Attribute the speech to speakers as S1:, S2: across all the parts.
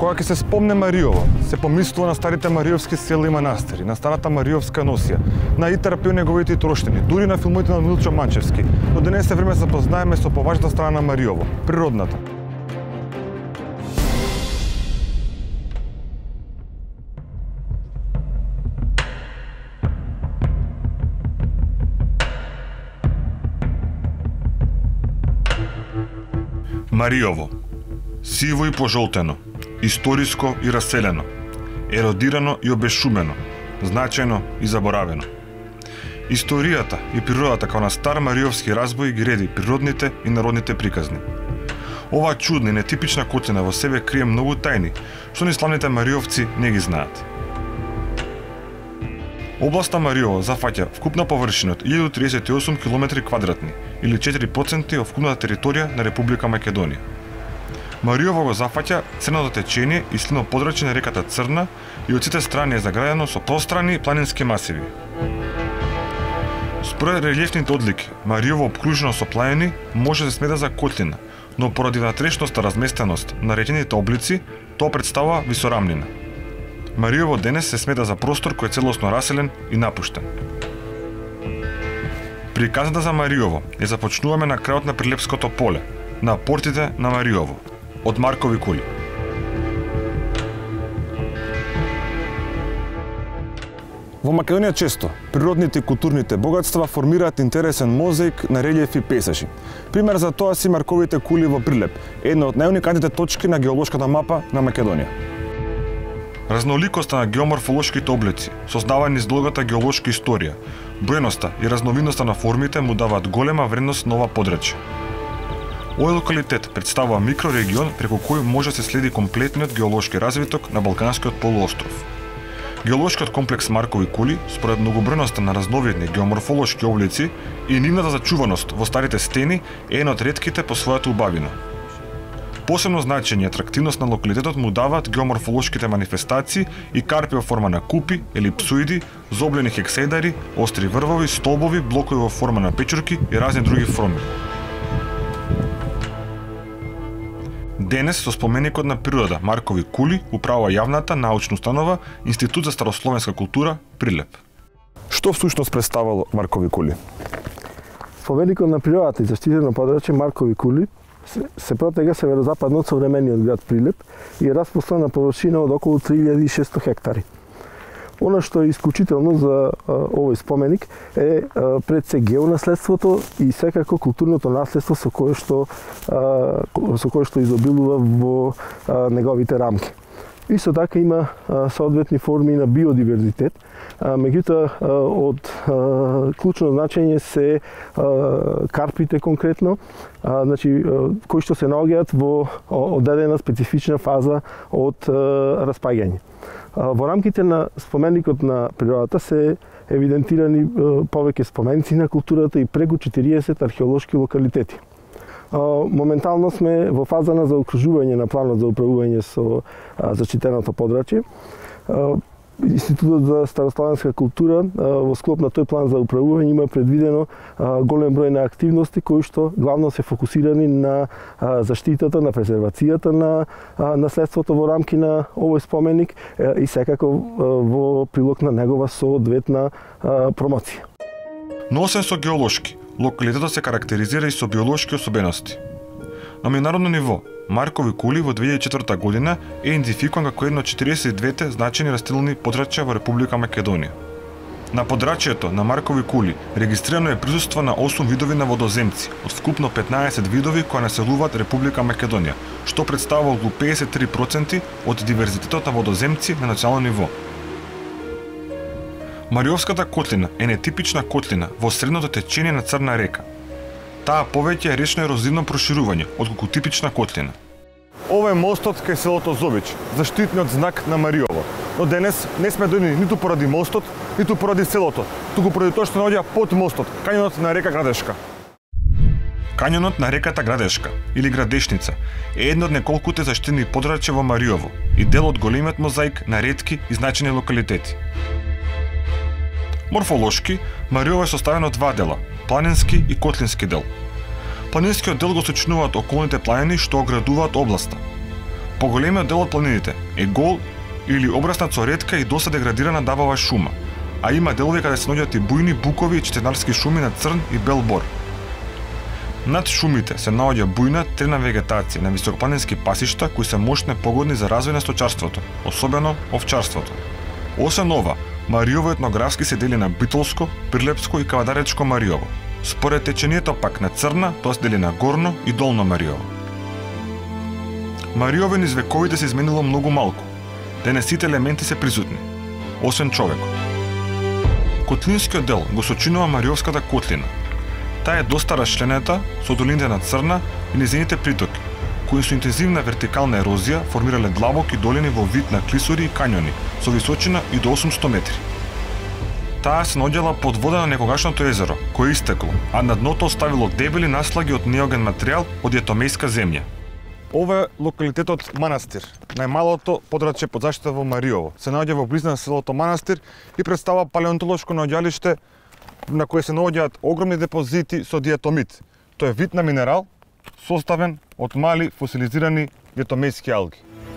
S1: Кога ќе се спомне Мариово, се помислува на старите мариовски села и манастири, на старата мариовска носија, на Итар неговите троштини, дури на филмите на Милчо Манчевски, но денес е време да се запознаеме со поважната страна на Мариово, природната.
S2: Мариово. Сиво и пожолтено, историско и раселено, еродирано и обешумено, значајно и заборавено. Историјата и природата као на стар мариовски разбој ги реди природните и народните приказни. Оваа чудна и нетипична котлина во себе крие многу тајни, што ни славните мариовци не ги знаат. Областа Мариово зафаќа вкупна површина од 1038 км2 или 4% од вкупната територија на Република Македонија. Мариово го зафаќа црното течение и слино подрачје на реката Црна и од сите страни е заградено со пространи планински масиви. Според релјефните одлики, Мариово обкружено со планини може да се смета за котлина, но поради внатрешноста разместеност на речените облици, тоа представува висорамнина. Мариово денес се смета за простор кој е целосно раселен и напуштен. Приказната за Мариово ја започнуваме на крајот на Прилепското поле, на портите на Мариово, од Маркови кули.
S1: Во Македонија често природните и културните богатства формираат интересен мозаик на релјефи и пейзажи. Пример за тоа си Марковите кули во Прилеп, една од најуникатните точки на геолошката мапа на Македонија.
S2: Разноликоста на геоморфолошките облици, создавани из долгата геолошка историја, бројноста и разновидноста на формите му даваат голема вредност на ова подрачје. Овој локалитет представува микрорегион преку кој може да се следи комплетниот геолошки развиток на Балканскиот полуостров. Геолошкиот комплекс Маркови кули, според многобројноста на разновидни геоморфолошки облици и нивната зачуваност во старите стени, е една од ретките по својата убавина. Посебно значење и атрактивност на локалитетот му даваат геоморфолошките манифестации и карпи во форма на купи, елипсоиди, зоблени хексаедари, остри врвови, столбови, блокови во форма на печурки и разни други форми. Денес со споменикот на природата Маркови кули управува јавната научна установа Институт за старословенска култура Прилеп.
S1: Што всушност представувало Маркови кули?
S3: Споменикот на природата и заштитено подрачје Маркови кули се протега северозападно од современиот град Прилеп и е распростран на површина од околу 3600 хектари. Она што е исклучително за овој споменик е пред се геонаследството и секако културното наследство со кое што изобилува во неговите рамки. Исто така има соодветни форми на биодиверзитет, меѓутоа од клучно значење се карпите конкретно, кои што се наоѓаат во одредена специфична фаза од распаѓање. Во рамките на споменикот на природата се евидентирани повеќе споменици на културата и преку 40 археолошки локалитети. Моментално сме во фаза на заокружување на планот за управување со заштитеното подрачје. Институтот за старословенска култура во склоп на тој план за управување има предвидено голем број на активности кои што главно се фокусирани на заштитата, на презервацијата на наследството во рамки на овој споменик и секако во прилог на негова соодветна промоција.
S2: Но освен со геолошки, локалитетот се карактеризира и со биолошки особености. На меѓународно ниво, Маркови кули во 2004 година е идентификуван како едно од 42 значајни растителни подрачја во Република Македонија. На подрачјето на Маркови кули регистрирано е присуство на 8 видови на водоземци, од вкупно 15 видови кои населуваат Република Македонија, што представува околу 53% од диверзитетот на водоземци на национално ниво. Мариовската котлина е нетипична котлина во средното течение на Црна река. Таа повеќе е речно ерозивно проширување отколку типична котлина.
S1: Ова е мостот кај селото Зобич, заштитниот знак на Мариово. Но денес не сме дојдени ниту поради мостот, ниту поради селото, туку поради тоа што наоѓа под мостот, кањонот на река Градешка.
S2: Кањонот на реката Градешка или Градешница е едно од неколкуте заштитени подрачја во Мариово и дел од големиот мозаик на ретки и значајни локалитети. Морфолошки, Мариово е составено од два дела – планински и котлински дел. Планинскиот дел го сочинуваат околните планини што оградуваат областа. Поголемиот дел од планините е гол или обраснат со ретка и доста деградирана дабава шума, а има делови каде се наоѓаат и бујни букови и четенарски шуми на црн и бел бор. Над шумите се наоѓа бујна тревна вегетација на високопланински пасишта кои се мощно погодни за развој на сточарството, особено овчарството. Освен ова, Мариово етнографски се дели на Битолско, Прилепско и Кавадаречко Мариово. Според течението пак на Црна, тоа се дели на Горно и Долно Мариово. Мариово низ вековите се изменило многу малку. Денес сите елементи се присутни, освен човекот. Котлинскиот дел го сочинува Мариовската котлина. Таа е доста расчленита со долините на Црна и низините притоки, кои со интензивна вертикална ерозија формирале длабоки долини во вид на клисури и кањони со височина и до 800 метри. Таа се наоѓала под вода на некогашното езеро, кое истекло, а на дното оставило дебели наслаги од неоген материјал од јетомејска земја.
S1: Ова е локалитетот Манастир, најмалото подрачје под заштита во Мариово. Се наоѓа во близина на селото Манастир и представува палеонтолошко наоѓалиште на кое се наоѓаат огромни депозити со диатомит. Тоа е вид на минерал составен од мали фосилизирани јетомејски алги.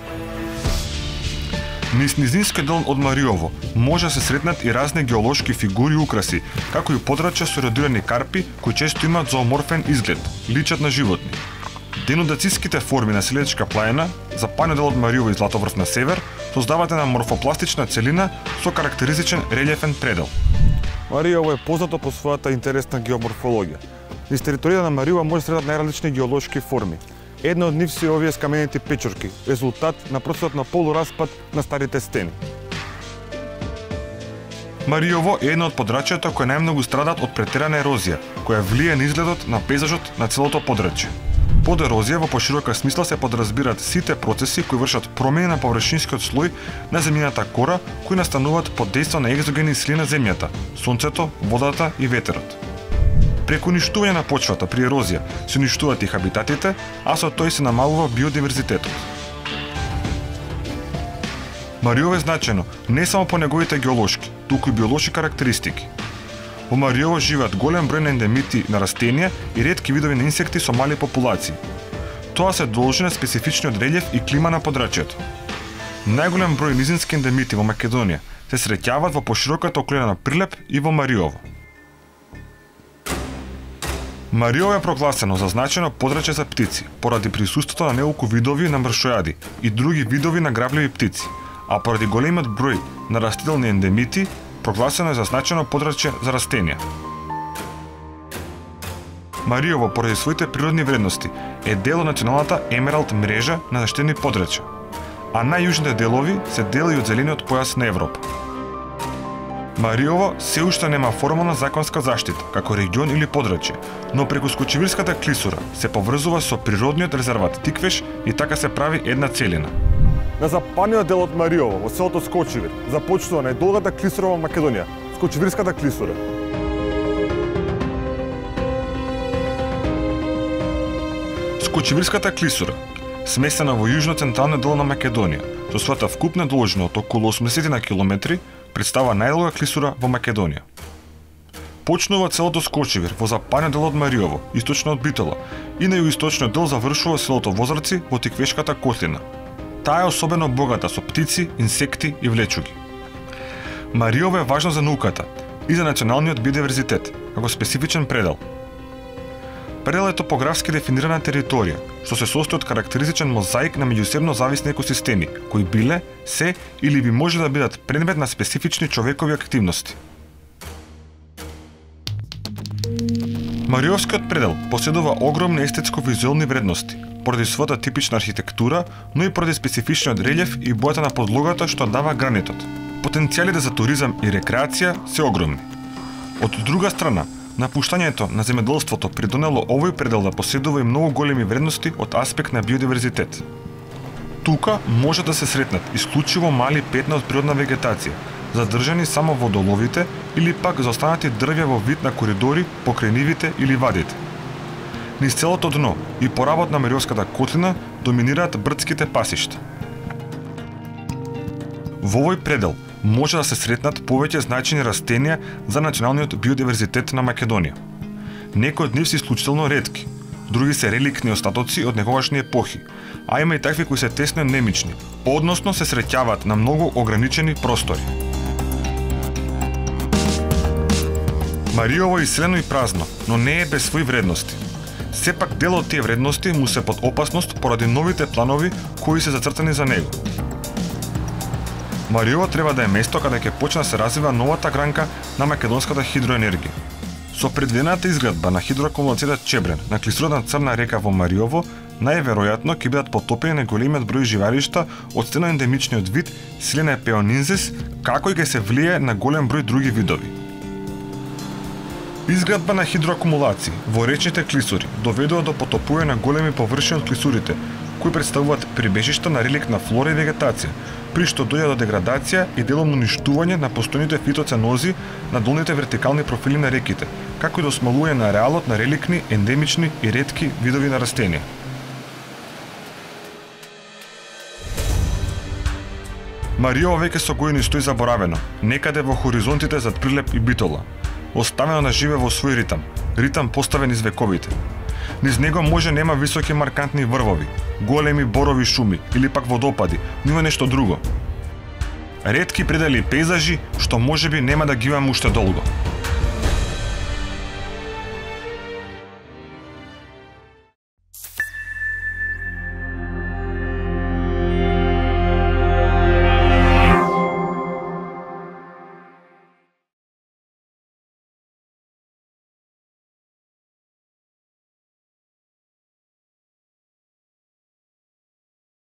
S2: Низ низинскиот дел од Мариово може да се сретнат и разни геолошки фигури и украси, како и подрачја со еродирани карпи кои често имаат зооморфен изглед, личат на животни. Денудациските форми на Селечка планина, запајниот дел од Мариово и Златоврв на север, создаваат една морфопластична целина со карактеристичен релјефен предел.
S1: Мариово е познато по својата интересна геоморфологија. Низ територијата на Мариово може да се сретнат најразлични геолошки форми. Една од нив се овие скаменети печорки, резултат на процесот на полураспад на старите стени.
S2: Мариово е едно од подрачјата кои најмногу страдаат од претерана ерозија, која влие на изгледот на пейзажот на целото подрачје. Под ерозија во поширока смисла се подразбираат сите процеси кои вршат промени на површинскиот слој на земјината кора, кои настануваат под дејство на екзогени сили на земјата, сонцето, водата и ветерот. Преку уништување на почвата при ерозија се уништуваат и хабитатите, а со тој се намалува биодиверзитетот. Мариово е значено не само по неговите геолошки, туку и биолошки карактеристики. Во Мариово живеат голем број на ендемити на растенија и ретки видови на инсекти со мали популации. Тоа се должи на специфичниот релјеф и клима на подрачјето. Најголем број низински ендемити во Македонија се среќаваат во пошироката околина на Прилеп и во Мариово. Мариово е прогласено за значајно подрачје за птици, поради присуството на неколку видови на мршојади и други видови на грабливи птици, а поради големиот број на растителни ендемити, прогласено е за значајно подрачје за растенија. Мариово, поради своите природни вредности, е дел од националната Емералд мрежа на заштитени подрачја, а најјужните делови се дел и од зелениот појас на Европа. Мариово се уште нема формална законска заштита, како регион или подрачје, но преку Скочевирската клисура се поврзува со природниот резерват Тиквеш и така се прави една целина.
S1: На западниот дел од Мариово, во селото Скочевир, започнува најдолгата клисура во Македонија, Скочевирската клисура.
S2: Скочевирската клисура, сместена во јужно-централниот дел на Македонија, со својата вкупна должина од околу 80 на километри, представува најдолга клисура во Македонија. Почнува целото Скочевир во западниот дел од Мариово, источно од Битола, и на југоисточниот дел завршува селото Возраци во Тиквешката котлина. Таа е особено богата со птици, инсекти и влечуги. Мариово е важно за науката и за националниот биодиверзитет, како специфичен предел. Предел е топографски дефинирана територија, што се состои од карактеристичен мозаик на меѓусебно зависни екосистеми, кои биле, се или би може да бидат предмет на специфични човекови активности. Мариовскиот предел поседува огромни естетско-визуелни вредности, поради својата типична архитектура, но и поради специфичниот релјеф и бојата на подлогата што дава гранитот. Потенцијалите за туризам и рекреација се огромни. Од друга страна, напуштањето на земјоделството придонело овој предел да поседува и многу големи вредности од аспект на биодиверзитет. Тука може да се сретнат исклучиво мали петна од природна вегетација, задржани само во доловите или пак заостанати дрвја во вид на коридори покрај нивите или вадите. Низ целото дно и поработ на Мариовската котлина доминираат брдските пасишта. Во овој предел може да се сретнат повеќе значајни растенија за националниот биодиверзитет на Македонија. Некои од нив се исклучително ретки, други се реликни остатоци од некогашни епохи, а има и такви кои се тесно немични, односно се среќаваат на многу ограничени простори. Мариово е иселено и празно, но не е без своји вредности. Сепак дел од тие вредности му се под опасност поради новите планови кои се зацртани за него. Мариово треба да е место каде ќе почне да се развива новата гранка на македонската хидроенергија. Со предвидената изградба на хидроакумулацијата Чебрен на клисурата на Црна река во Мариово, најверојатно ќе бидат потопени големиот број живалишта од стено ендемичниот вид Silene peonensis, како и ќе се влие на голем број други видови. Изградба на хидроакумулации во речните клисури доведува до потопување на големи површини од клисурите, кои представуваат прибежишта на реликтна флора и вегетација, при што дојде до деградација и деломно уништување на постојните фитоценози на долните вертикални профили на реките, како и до смалување на ареалот на реликни, ендемични и ретки видови на растенија. Мариово веќе со години стои заборавено, некаде во хоризонтите зад Прилеп и Битола, оставено да живее во свој ритам поставен из вековите. Низ него може нема високи маркантни врвови, големи борови шуми или пак водопади, но има нешто друго. Ретки предели и пейзажи што можеби нема да ги имаме уште долго.